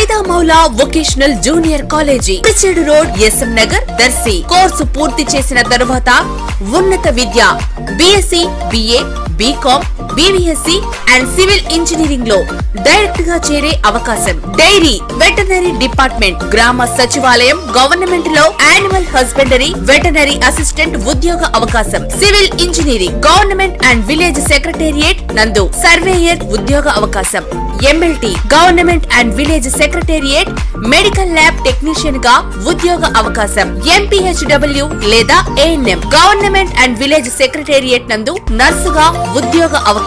వేదామౌలా vocational junior college Pichedu road SM Nagar Darsi course పూర్తి చేసిన తరువాత ఉన్నత విద్య BSc BA BCom BVSc and civil engineering లో డైరెక్ట్ గా చేరే అవకాశం. డైరీ వెటర్నరీ డిపార్ట్మెంట్, గ్రామ సచివాలయం, గవర్నమెంట్ లో యానిమల్ హస్బెండరీ వెటర్నరీ అసిస్టెంట్ ఉద్యోగ అవకాశం. Civil engineering government and village secretariat నందు సర్వేయర్ ఉద్యోగ అవకాశం. MLT government and village secretariat medical lab technician గా ఉద్యోగ అవకాశం. ఎంపీహెచ్డబ్ల్యూ లేదా ANM government and village secretariat నందు నర్సుగా ఉద్యోగ అవకాశం.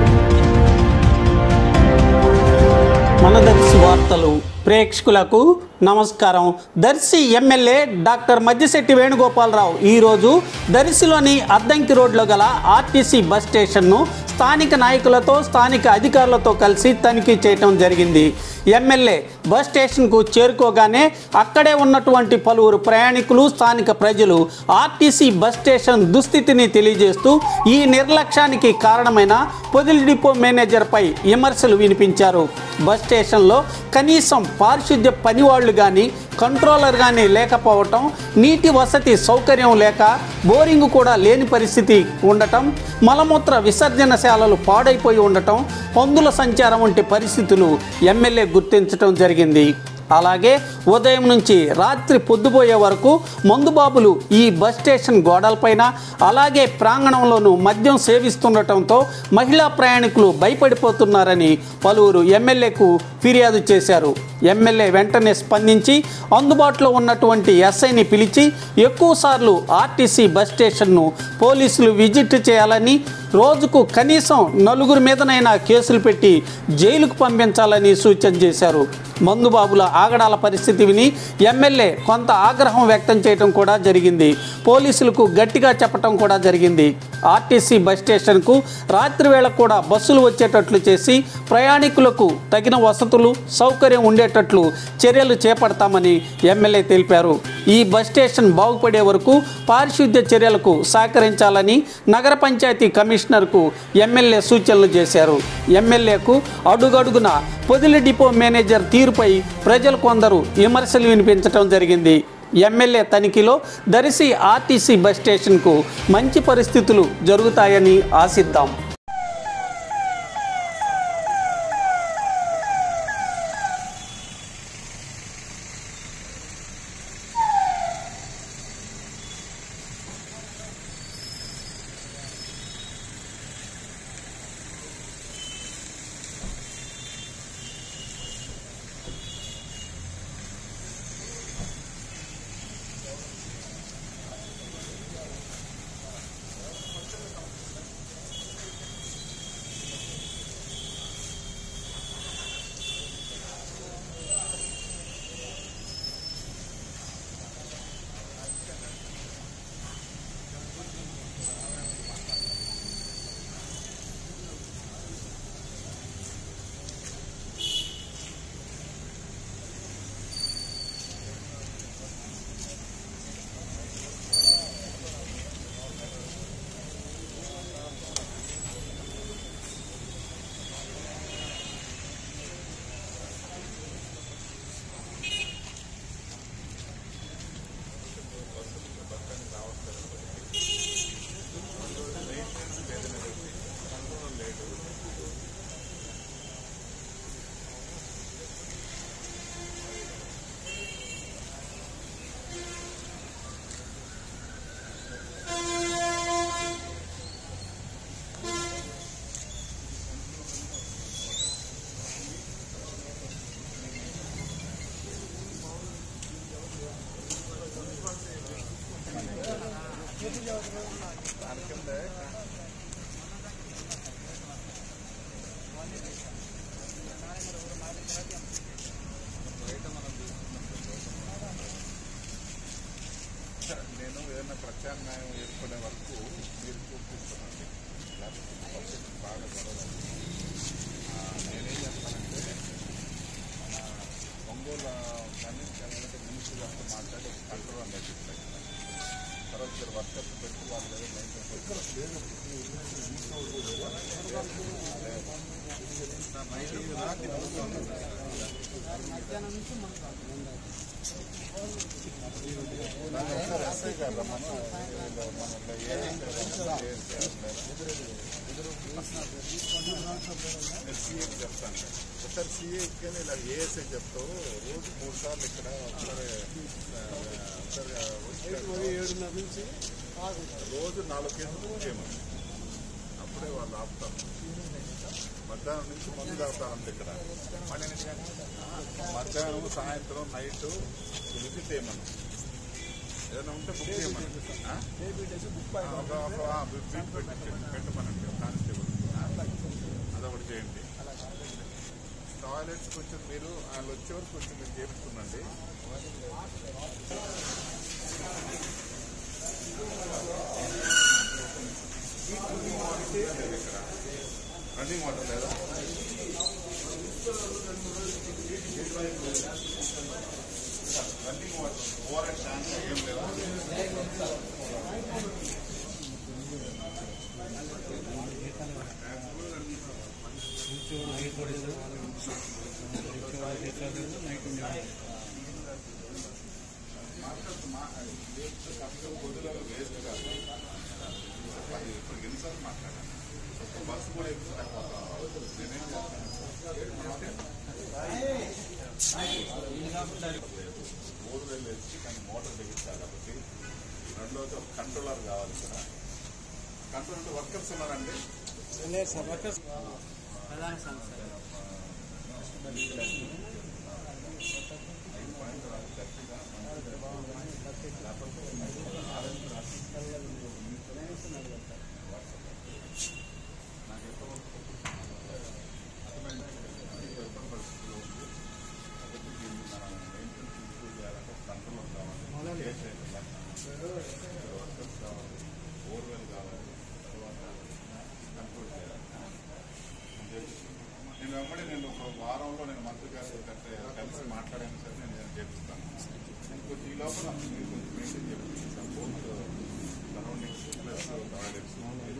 మన దర్శి వార్తలు ప్రేక్షకులకు నమస్కారం. దర్శి ఎమ్మెల్యే డాక్టర్ మద్దిశెట్టి వేణుగోపాలరావు ఈరోజు దర్శిలోని అద్దంకి రోడ్లో గల ఆర్టీసీ బస్ స్టేషన్ను స్థానిక నాయకులతో స్థానిక అధికారులతో కలిసి తనిఖీ చేయడం జరిగింది. ఎమ్మెల్యే బస్ స్టేషన్కు చేరుకోగానే అక్కడే ఉన్నటువంటి పలువురు ప్రయాణికులు స్థానిక ప్రజలు ఆర్టీసీ బస్ స్టేషన్ దుస్థితిని తెలియజేస్తూ ఈ నిర్లక్ష్యానికి కారణమైన పొదిలి డిపో మేనేజర్పై విమర్శలు వినిపించారు. బస్ స్టేషన్లో కనీసం పారిశుద్ధ్య పనివాళ్లు కానీ కంట్రోలర్ కానీ లేకపోవటం, నీటి వసతి సౌకర్యం లేక బోరింగ్ కూడా లేని పరిస్థితి ఉండటం, మలమూత్ర విసర్జనశాలలు పాడైపోయి ఉండటం, పందుల సంచారం వంటి పరిస్థితులు ఎమ్మెల్యే గుర్తించడం జరిగింది. అలాగే ఉదయం నుంచి రాత్రి పొద్దుపోయే వరకు మందుబాబులు ఈ బస్ స్టేషన్ గోడలపైన అలాగే ప్రాంగణంలోనూ మద్యం సేవిస్తుండటంతో మహిళా ప్రయాణికులు భయపడిపోతున్నారని పలువురు ఎమ్మెల్యేకు ఫిర్యాదు చేశారు. ఎమ్మెల్యే వెంటనే స్పందించి అందుబాటులో ఉన్నటువంటి ఎస్ఐని పిలిచి ఎక్కువసార్లు ఆర్టీసీ బస్ స్టేషన్ను పోలీసులు విజిట్ చేయాలని, రోజుకు కనీసం 4 మీదనైనా కేసులు పెట్టి జైలుకు పంపించాలని సూచన చేశారు. మందుబాబుల ఆగడాల పరిస్థితి విని ఎమ్మెల్యే కొంత ఆగ్రహం వ్యక్తం చేయడం కూడా జరిగింది. పోలీసులకు గట్టిగా చెప్పడం కూడా జరిగింది. ఆర్టీసీ బస్ స్టేషన్కు రాత్రి వేళ కూడా బస్సులు వచ్చేటట్లు చేసి ప్రయాణికులకు తగిన వసతులు సౌకర్యం ఉండేటట్లు చర్యలు చేపడతామని ఎమ్మెల్యే తెలిపారు. ఈ బస్ స్టేషన్ బాగుపడే వరకు పారిశుద్ధ్య చర్యలకు సహకరించాలని నగర పంచాయతీ కమిషనర్కు ఎమ్మెల్యే సూచనలు చేశారు. ఎమ్మెల్యేకు అడుగడుగున పొదిలి డిపో మేనేజర్ తీరుపై ప్రజలు కొందరు విమర్శలు వినిపించడం జరిగింది. ఎమ్మెల్యే తనిఖీలో దర్శి ఆర్టీసీ బస్ స్టేషన్కు మంచి పరిస్థితులు జరుగుతాయని ఆశిద్దాం. నేను ఏదైనా ప్రత్యామ్నాయం ఏర్పడే వరకు మీరు చూపిస్తున్నాను. లేకపోతే బాగా గొడవ. నేనేం చేస్తానంటే మన ఒంగోలు కానీ మినిస్టర్ గారితో మాట్లాడి ఒక కంట్రోల్ అని తగ్గిస్తాను. తర్వాత ఇద్దరు వర్కర్స్ పెట్టి వాళ్ళు ఏదో మెయింటైన్ ఎస్ఐ గారు సీఏకి చెప్తాను ఒకసారి సీఏకి ఇలా ఏఎస్ఐ చెప్తావు రోజు 3 సార్లు ఇక్కడ 7:30 నుంచి రోజు 4 కేసులు బుక్ చేయమని అప్పుడే వాళ్ళు ఆపుతారు. మధ్యాహ్నం నుంచి మందు తాగుతారంటే ఇక్కడ మధ్యాహ్నం సాయంత్రం నైట్ విజిట్ చేయమని ఏదైనా ఉంటే బుక్ చేయమని పెట్టమనండి కానిస్టేబుల్ అదొకటి చేయండి. టాయిలెట్స్ కొంచెం మీరు వాళ్ళు వచ్చే వరకు కొంచెం మీరు చేయించుకునండి. ఇక్కడ రన్నింగ్ వాటర్ లేదా రన్నింగ్ వాటర్ ఓఆర్ఎస్ ట్యాంక్ ఏం లేదా వేస్ట్ కాదు. ఇప్పుడు ఎన్నిసార్లు మాట్లాడాను బస్సు కూడా ఎక్కువ నేనేం బోర్వెల్ వేసి కానీ మోటార్ బిగించాలి కాబట్టి రెండోది ఒక కంట్రోలర్ కావాలి కదా. కంట్రోలర్ వర్కర్స్ ఉన్నారండి. వర్కర్స్ కావాలి, బోర్వెల్ కావాలి, తర్వాత కంట్రోల్ చేయాలి. నేను వెంబడి నేను ఒక వారంలో నేను మంత్రి గారు కలిసి మాట్లాడాను సార్. నేను చేపిస్తాను. కొంచెం ఈ లోపల మీరు కొంచెం మెయింటైన్ చేపిస్తాను. బోత్ సరౌండింగ్స్ ప్లస్ టాయిలెట్స్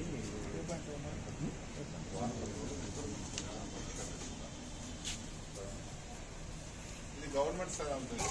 ఇది గవర్నమెంట్ సార్ ఉంటుంది.